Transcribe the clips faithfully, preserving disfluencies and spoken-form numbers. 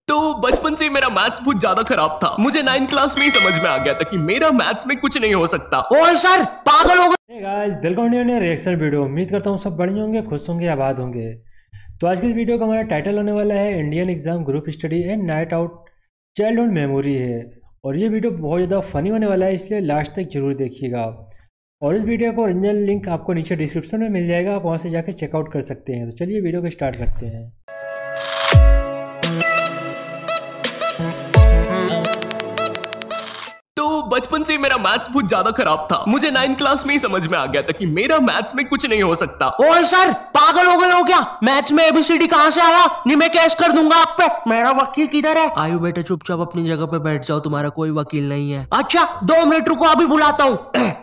तो बचपन से मेरा मैथ्स बहुत ज्यादा खराब था। मुझे नाइन्थ क्लास में ही समझ में आ गया था कि मेरा मैथ्स में कुछ नहीं हो सकता। ओए सर, पागल हो गए। Hey guys, welcome to new reaction video. उम्मीद करता हूँ सब बढ़िया होंगे, खुश होंगे, आबाद होंगे। तो आज की इस वीडियो का हमारा टाइटल होने वाला है Indian exam group study and night out childhood memory है। और ये वीडियो बहुत ज़्यादा फनी होने वाला है, इसलिए लास्ट तक जरूर देखिएगा। और इस वीडियो का ओरिजिनल लिंक आपको नीचे डिस्क्रिप्शन में मिल जाएगा, आप वहाँ से जाकर चेकआउट कर सकते हैं। तो चलिए वीडियो को स्टार्ट करते हैं। तो बचपन से मेरा मैथ्स बहुत ज्यादा खराब था। मुझे नाइन्थ क्लास में ही समझ में आ गया था कि मेरा मैथ्स में कुछ नहीं हो सकता। ओए सर, पागल हो गए हो क्या? मैथ्स में एबीसीडी कहाँ से आया? नहीं, मैं केस कर दूंगा आप पे। मेरा वकील किधर है? आयु बेटे, चुपचाप अपनी जगह पे बैठ जाओ, तुम्हारा कोई वकील नहीं है। अच्छा, दो मिनट रुको, अभी बुलाता हूँ।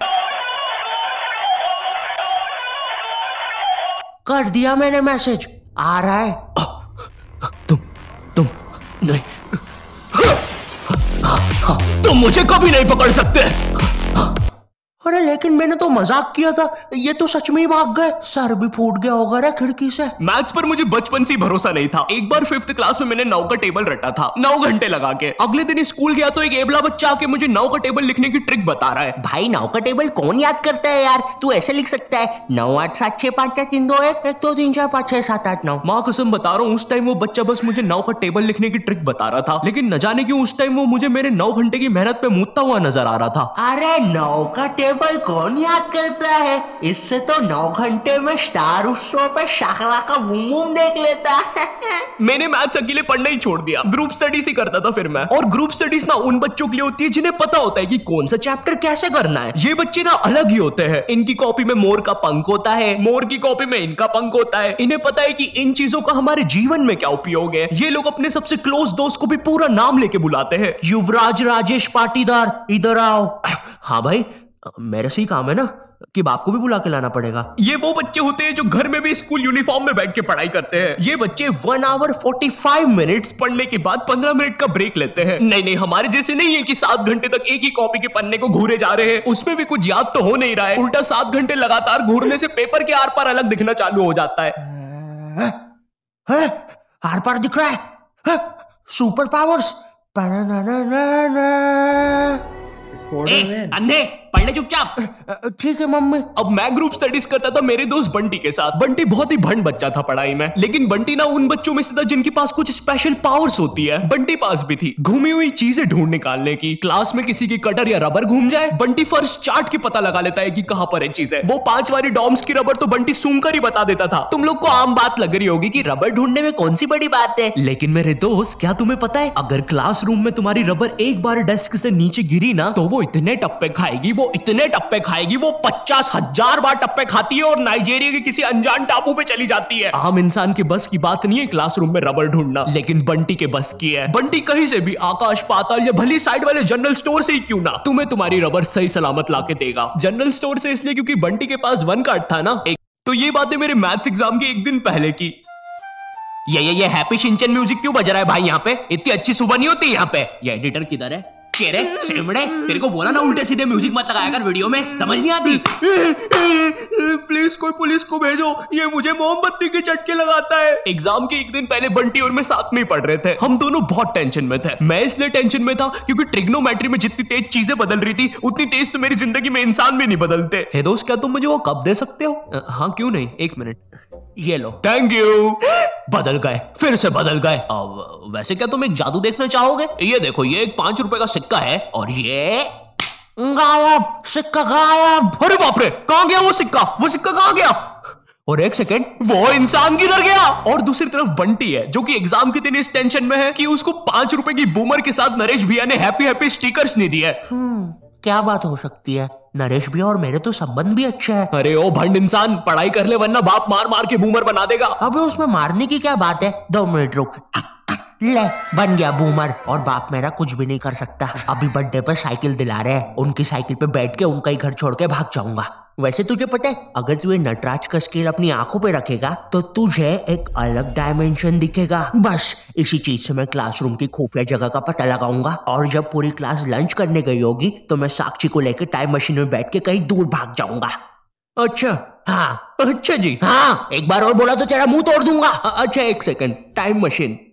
कर दिया मैंने मैसेज, आ रहा है। तुम तुम नहीं तुम मुझे कभी नहीं पकड़ सकते। अरे लेकिन मैंने तो मजाक किया था, ये तो सच में ही भाग गए। सर भी फूट गया होगा रे खिड़की से। मैथ्स पर मुझे बचपन से ही भरोसा नहीं था। एक बार फिफ्थ क्लास में मैंने नौ का टेबल रटा था, नौ घंटे लगा के। अगले दिन स्कूल गया तो एक एबला बच्चा आके मुझे नौ का टेबल लिखने की ट्रिक बता रहा है। भाई, नौ का टेबल कौन याद करता है यार? तू ऐसे लिख सकता है, नौ आठ सात छह पाँच चार तीन दो एक एक दो तीन चार पाँच छह सात आठ नौ। माँ कसम बता रहा हूँ, उस टाइम वो बच्चा बस मुझे नौ का टेबल लिखने की ट्रिक बता रहा था, लेकिन न जाने क्यों उस टाइम वो मुझे मेरे नौ घंटे की मेहनत पे मूतता हुआ नजर आ रहा था। अरे नौ का टेबल कौन याद करता है? इससे तो नौ घंटे में स्टार उत्सव पे शाकरा का बूम बूम देख लेता है। मैंने मैथ्स अकेले पढ़ना ही छोड़ दिया, ग्रुप स्टडीज ही करता था फिर मैं। और ग्रुप स्टडीज ना उन बच्चों के लिए होती है जिन्हें पता होता है कि कौन सा चैप्टर कैसे करना है। ये बच्चे ना अलग ही होते हैं। इनकी कॉपी में मोर का पंख होता है, मोर की कॉपी में इनका पंख होता है। इन्हें पता है कि इन चीजों का हमारे जीवन में क्या उपयोग है। ये लोग अपने सबसे क्लोज दोस्त को भी पूरा नाम लेके बुलाते हैं। युवराज राजेश पाटीदार, इधर आओ। हाँ भाई, मेरे से ही काम है ना कि बाप को भी बुला के लाना पड़ेगा। ये वो बच्चे होते हैं जो घर में भी स्कूल यूनिफॉर्म में बैठ के पढ़ाई करते हैं। ये बच्चे one hour forty five minutes पढ़ने के बाद पंद्रह मिनट का ब्रेक लेते हैं। नहीं नहीं, हमारे जैसे नहीं है कि सात घंटे तक एक ही कॉपी के पन्ने को घूरे जा रहे हैं। उसमें भी कुछ याद तो हो नहीं रहा है, उल्टा सात घंटे लगातार घूरने से पेपर के आर पार अलग दिखना चालू हो जाता है। आर पार दिख रहा है, सुपर पावर्स। अन्ने पढ़ ले चुपचाप। ठीक है मम्मी। अब मैं ग्रुप स्टडीज करता था मेरे दोस्त बंटी के साथ। बंटी बहुत ही भंड बच्चा था पढ़ाई में, लेकिन बंटी ना उन बच्चों में से था जिनके पास कुछ स्पेशल पावर्स होती है। बंटी पास भी थी घूमी हुई चीजें ढूंढ निकालने की। क्लास में किसी की कटर या रबर घूम जाए, बंटी फर्स्ट चार्ट की पता लगा लेता है कि कहां पर है चीजें। वो पांच वाली डॉम्स की रबर तो बंटी सूंघ कर ही बता देता था। तुम लोग को आम बात लग रही होगी कि रबर ढूंढने में कौन सी बड़ी बात है, लेकिन मेरे दोस्त, क्या तुम्हें पता है अगर क्लासरूम में तुम्हारी रबर एक बार डेस्क से नीचे गिरी ना तो वो इतने टप्पे खाएगी, वो इतने टप्पे खाएगी, वो पचास हजार बार टप्पे खाती है और नाइजीरिया के किसी अनजान टापू पे चली जाती है। आम इंसान के बस की बात नहीं है क्लासरूम में रबर ढूंढना, लेकिन बंटी के बस की है। बंटी कहीं से भी, आकाश पाताल या भली साइड वाले जनरल स्टोर से ही क्यों ना, तुम्हें तुम्हारी रबर सही सलामत लाके देगा। जनरल स्टोर से इसलिए क्योंकि बंटी के पास वन कार्ड था ना एक। तो ये बातें मेरे मैथ्स एग्जाम के एक दिन पहले की। ये ये ये हैप्पी शिनचैन म्यूजिक क्यों बज रहा है भाई यहाँ पे? इतनी अच्छी सुबह नहीं होती यहाँ पे। ये एडिटर किधर है? केरे शेमड़े, तेरे को बोला ना उल्टे सीधे म्यूजिक मत लगाया कर वीडियो में, समझ नहीं आती? प्लीज कोई पुलिस को भेजो, ये मुझे मोमबत्ती के चटके लगाता है। एग्जाम के एक दिन पहले बंटी और मैं साथ में ही पढ़ रहे थे। हम दोनों बहुत टेंशन में थे। मैं इसलिए टेंशन में था क्योंकि ट्रिग्नोमेट्री में जितनी तेज चीजें बदल रही थी उतनी तेज तो मेरी जिंदगी में इंसान भी नहीं बदलते। हे दोस्त, क्या तुम मुझे वो कप दे सकते हो? हाँ क्यों नहीं, एक मिनट, ये लो। Thank you. बदल गए, फिर से बदल गए। अब वैसे क्या तुम एक जादू देखना चाहोगे? ये देखो, ये एक पांच रुपए का सिक्का है और ये गायब, सिक्का गायब। अरे बाप रे, कहां गया वो सिक्का? वो सिक्का कहां गया? और एक सेकेंड, वो इंसान किधर गया? और दूसरी तरफ बंटी है जो कि एग्जाम के दिन इस टेंशन में है कि उसको पांच रुपए की बूमर के साथ नरेश भैया ने हैप्पी हैप्पी स्टिकर्स नहीं दिए। हम्म क्या बात हो सकती है? नरेश भैया और मेरे तो संबंध भी अच्छे हैं। अरे ओ भंड इंसान, पढ़ाई कर ले वरना बाप मार मार के बूमर बना देगा। अबे उसमें मारने की क्या बात है? दो मिनट रुक, ले बन गया बूमर। और बाप मेरा कुछ भी नहीं कर सकता। अभी बर्थडे पे साइकिल दिला रहे हैं, उनकी साइकिल पे बैठ के उनका ही घर छोड़ के भाग जाऊंगा। वैसे तुझे पता है, अगर तू ये नटराज का स्केल अपनी आंखों पे रखेगा तो तुझे एक अलग डायमेंशन दिखेगा। बस इसी चीज से मैं क्लासरूम की खुफिया जगह का पता लगाऊंगा और जब पूरी क्लास लंच करने गई होगी तो मैं साक्षी को लेकर टाइम मशीन में बैठ के कहीं दूर भाग जाऊंगा। अच्छा, हाँ अच्छा जी, हाँ, एक बार और बोला तो तेरा मुंह तोड़ दूंगा। अच्छा एक सेकंड, टाइम मशीन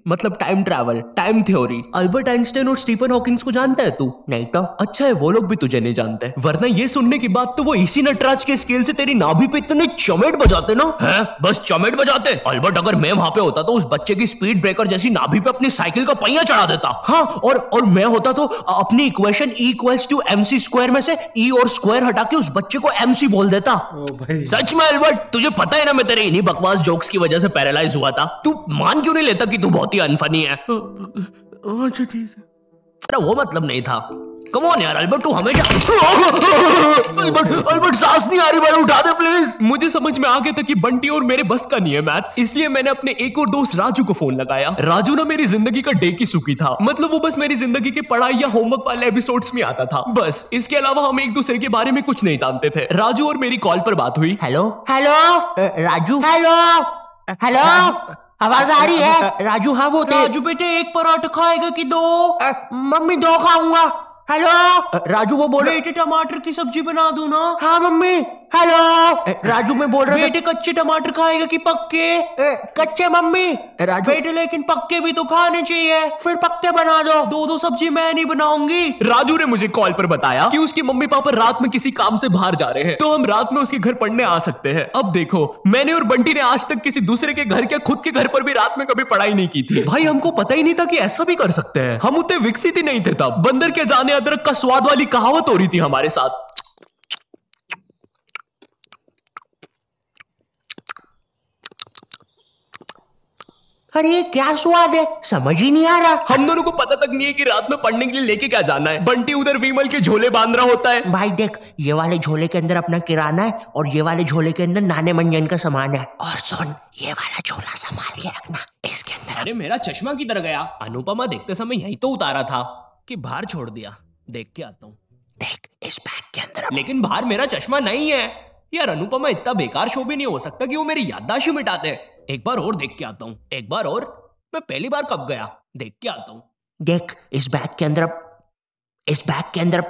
मतलब time travel, time theory. Albert Einstein और स्टीफन हॉकिंग को जानता है तू? नहीं तो। अच्छा है वो लोग भी तुझे नहीं जानते, वरना ये सुनने की बात तो वो इसी नटराज के स्केल से तेरी नाभि पे इतने चमेट बजाते ना। है बस चमेट बजाते। अल्बर्ट अगर मैं वहां पे होता तो उस बच्चे की स्पीड ब्रेकर जैसी नाभि पे अपनी साइकिल का पहिया चढ़ा देता। हाँ और और मैं होता तो अपनी equation E equals to MC square में से ई और स्क्वायर हटा के उस बच्चे को एमसी बोल देता। ओ भाई सच में अल्बर्ट, तुझे पता है ना मैं तेरे इन्हीं बकवास जोक्स की वजह से पैरालाइज हुआ था। तू मान क्यों नहीं लेता कि तू बहुत ही अनफनी है? अच्छा ठीक है। अरे वो मतलब नहीं था। कम ऑन यार अल्बर्ट, तू हमेशा अल्बर्ट अल्बर्ट सांस नहीं आ रही भाई, उठा दे प्लीज। मुझे समझ में आ गया था कि बंटी और मेरे बस का नहीं है मैथ्स, इसलिए मैंने अपने एक और दोस्त राजू को फोन लगाया। राजू ना मेरी जिंदगी का डेकी सुकी था, मतलब वो बस मेरी जिंदगी के पढ़ाई या होमवर्क वाले एपिसोड्स में आता था बस। इसके अलावा हम एक दूसरे के बारे में कुछ नहीं जानते थे। राजू और मेरी कॉल पर बात हुई। Hello hello Raju, hello hello, आवाज आ रही है? राजू हाँ वो राजू बेटे एक पराठा खाएगा कि दो? मम्मी दो खाऊंगा। हेलो राजू वो बोले बेटे टमाटर की सब्जी बना दूं ना? हाँ मम्मी। हेलो राजू मैं बोल रहा था बेटे कच्चे टमाटर खाएगा कि पक्के? कच्चे मम्मी। राजू बेटे लेकिन पक्के भी तो खाने चाहिए। फिर पक्के बना दो। दो दो सब्जी मैं नहीं बनाऊंगी। राजू ने मुझे कॉल पर बताया कि उसकी मम्मी पापा रात में किसी काम से बाहर जा रहे हैं, तो हम रात में उसके घर पढ़ने आ सकते हैं। अब देखो, मैंने और बंटी ने आज तक किसी दूसरे के घर क्या खुद के घर पर भी रात में कभी पढ़ाई नहीं की थी। भाई हमको पता ही नहीं था कि ऐसा भी कर सकते हैं। हम उतने विकसित ही नहीं थे तब। बंदर के जाने अदरक का स्वाद वाली कहावत हो रही थी हमारे साथ। अरे क्या स्वाद है, समझ ही नहीं आ रहा। हम दोनों को पता तक नहीं है कि रात में पढ़ने के लिए लेके क्या जाना है। बंटी उधर विमल के झोले बांध रहा होता है। भाई देख, ये वाले झोले के अंदर अपना किराना है और ये वाले झोले के अंदर नाने मंजन का सामान है। और सुन, ये वाला झोला संभाल के रखना, इसके अंदर। अरे मेरा चश्मा किधर गया? अनुपमा देखते समय यही तो उतारा था कि बाहर छोड़ दिया। देख के आता हूँ। देख इस बैग के अंदर। लेकिन बाहर मेरा चश्मा नहीं है यार। अनुपमा इतना बेकार शो भी नहीं हो सकता कि वो मेरी याददाश्त ही मिटा दे। एक बार और देख के आता हूँ। एक बार और। मैं पहली बार कब गया? देख के आता हूँ। देख इस बैग के अंदर, इस बैग के अंदर,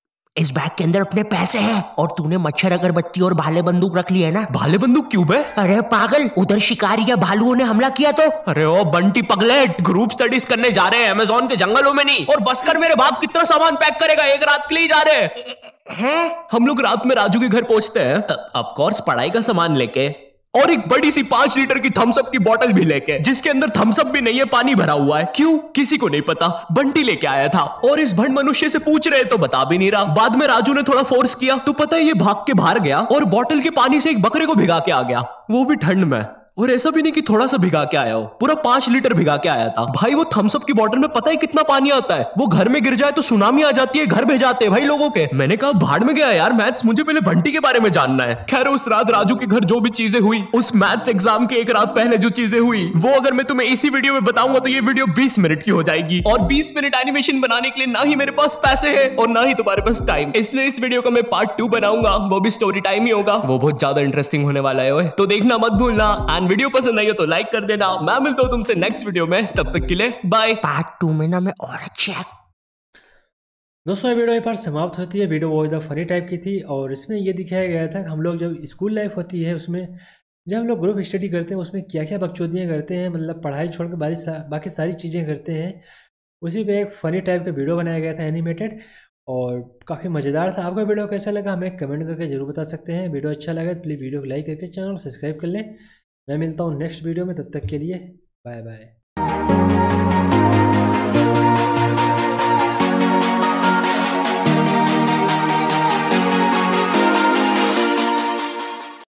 इस बैग के अंदर अपने पैसे हैं। और तूने मच्छर अगरबत्ती और भाले बंदूक रख ली है ना? भाले बंदूक क्यों बे? अरे पागल, उधर शिकारी या भालुओं ने हमला किया तो? अरे ओ बंटी पगलेट, ग्रुप स्टडीज करने जा रहे हैं अमेज़न के जंगलों में नहीं। और बस कर, मेरे बाप कितना सामान पैक करेगा? एक रात के लिए जा रहे हैं। हम लोग रात में राजू के घर पहुंचते हैं, ऑफ कोर्स पढ़ाई का सामान लेके, और एक बड़ी सी पांच लीटर की थम्स अप की बोतल भी लेके, जिसके अंदर थम्स अप भी नहीं है, पानी भरा हुआ है। क्यों? किसी को नहीं पता। बंटी लेके आया था। और इस भंड मनुष्य से पूछ रहे तो बता भी नहीं रहा। बाद में राजू ने थोड़ा फोर्स किया तो पता है ये भाग के बाहर गया और बोतल के पानी से एक बकरे को भिगा के आ गया, वो भी ठंड में। और ऐसा भी नहीं कि थोड़ा सा भिगा के आया हो, पूरा पांच लीटर भिगा के आया था। भाई वो थम्स अप की बोतल में पता है कितना पानी आता है? वो घर में गिर जाए तो सुनामी आ जाती है, घर भेजाते हैं भाई लोगों के। मैंने कहा भाड़ में गया यार मैथ्स, मुझे पहले बंटी के बारे में जानना है। खैर उस रात राजू के घर जो भी चीजें हुई, उस मैथ्स एग्जाम के एक रात पहले जो चीजें हुई, वो अगर मैं तुम्हें इसी वीडियो में बताऊंगा तो ये वीडियो बीस मिनट की हो जाएगी। और बीस मिनट एनिमेशन बनाने के लिए ना ही मेरे पास पैसे है और ना ही तुम्हारे पास टाइम, इसलिए इस वीडियो का मैं पार्ट टू बनाऊंगा, वो भी स्टोरी टाइम ही होगा। वो बहुत ज्यादा इंटरेस्टिंग होने वाला है, तो देखना मत भूलना। एंड वीडियो पसंद आई हो तो लाइक कर देना। मैं मिलता हूं तुमसे नेक्स्ट वीडियो में, तब तक के लिए बाय। पार्ट टू में ना मैं और अच्छे। दोस्तों ये वीडियो एक बार समाप्त होती है। वीडियो बहुत ज़्यादा फनी टाइप की थी और इसमें ये दिखाया गया था कि हम लोग जब स्कूल लाइफ होती है उसमें जब हम लोग ग्रुप स्टडी करते हैं उसमें क्या क्या बकचोदियाँ करते हैं, मतलब पढ़ाई छोड़ के बाकी सा, बाकी सारी चीज़ें करते हैं। उसी पे एक फ़नी टाइप का वीडियो बनाया गया था एनिमेटेड और काफ़ी मज़ेदार था। आपको वीडियो कैसा लगा हमें कमेंट करके जरूर बता सकते हैं। वीडियो अच्छा लगा तो प्लीज़ वीडियो को लाइक करके चैनल को सब्सक्राइब कर लें। मैं मिलता हूँ नेक्स्ट वीडियो में, तब तक के लिए बाय बाय।